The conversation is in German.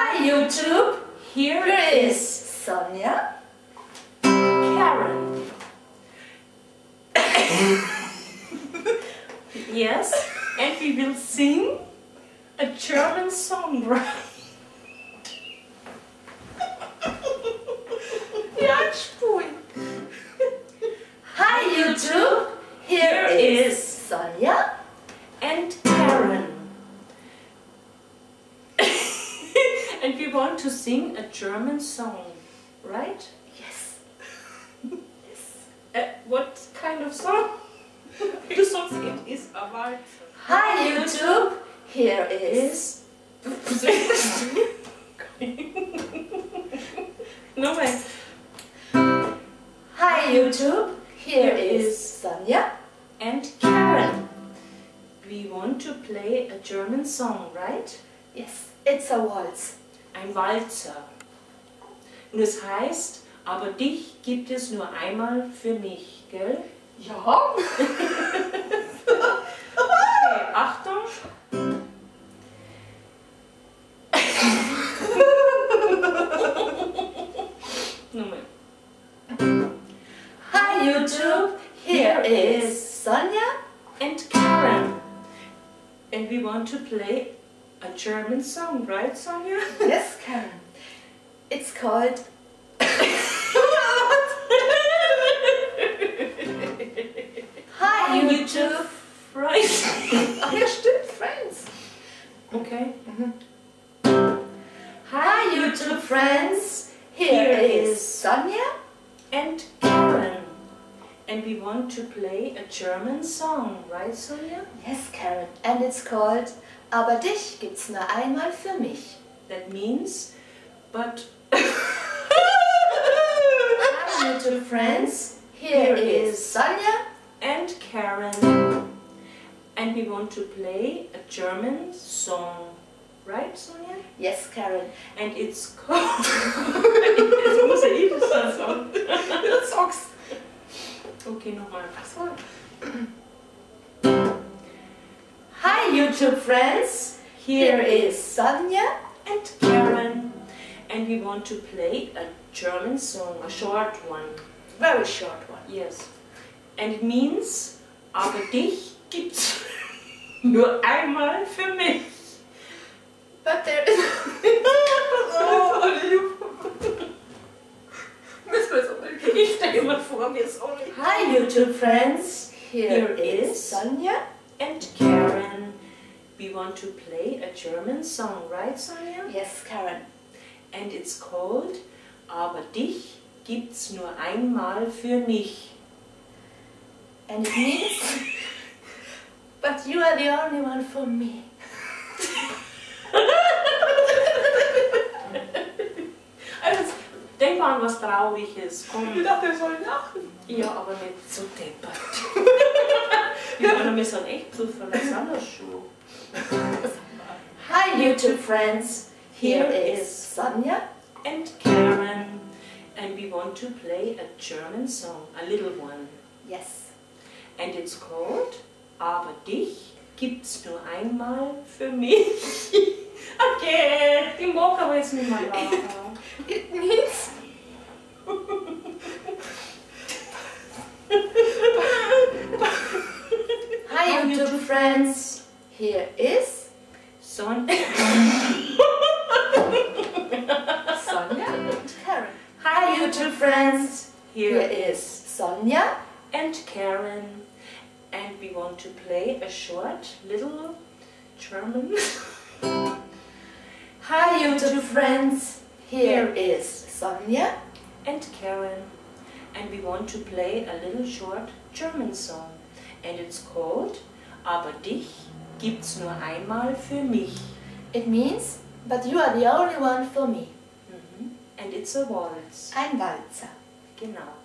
Hi YouTube, Here is Sonja, Karen. Yes, and we will sing a German song, right? Ja, spulen. Hi YouTube, here is Sonja And Karen. And we want to sing a German song, right? Yes. What kind of song? Du sagst, it is a waltz. Hi YouTube, here is No way. Hi YouTube, here is Sonja And Karen. We want to play a German song, right? Yes, it's a waltz. Ein Walzer. Und es heißt, aber dich gibt es nur einmal für mich, gell? Ja. Okay, Achtung. Nochmal. Hi YouTube, here is Sonja And Karen. And we want to play a German song, right, Sonja? Yes, Karen. It's called Hi YouTube. Right. Ach ja, stimmt, Friends. Okay. Hi YouTube friends, here is Sonja And Karen. And we want to play a German song, right, Sonja? Yes, Karen, and it's called Aber dich gibt's nur einmal für mich. That means, but Hi YouTube friends, here is Sonja and Karen. And we want to play a German song, right, Sonja? Yes, Karen. And it's called. Jetzt muss ich das dann sagen. Du sagst. Okay, nochmal. Hi YouTube friends, here is Sonja And Karen. And we want to play a German song, a short one. very short one. Yes. And it means, aber dich gibt's nur einmal für mich. But there is Ich stelle mir vor, mir ist auch nicht. Hi YouTube friends, here Here is is Sonja And Karen. We want to play a German song, right, Sonja? Yes, Karen. And it's called, aber dich gibt's nur einmal für mich. And it means but you are the only one for me. Also, denk mal an was Trauriges. Komm. Ich dachte, wir sollen lachen. Ja, aber nicht so deppert. Wir sind echt so verlassen schon. Hi YouTube friends, here is Sonja And Karen. And we want to play a German song, a little one. Yes. And it's called, aber dich gibt's nur einmal für mich. Okay, ich mag aber jetzt nicht mehr lachen. It means Hi YouTube friends, here is Sonja. Sonja and Karen. Hi YouTube friends, here is Sonja And Karen. And we want to play a short little German. Hi YouTube friends, here is Sonja And Karen. And we want to play a little short German song. And it's called, aber dich gibt's nur einmal für mich. It means but you are the only one for me. And it's a waltz. Ein Walzer. Genau.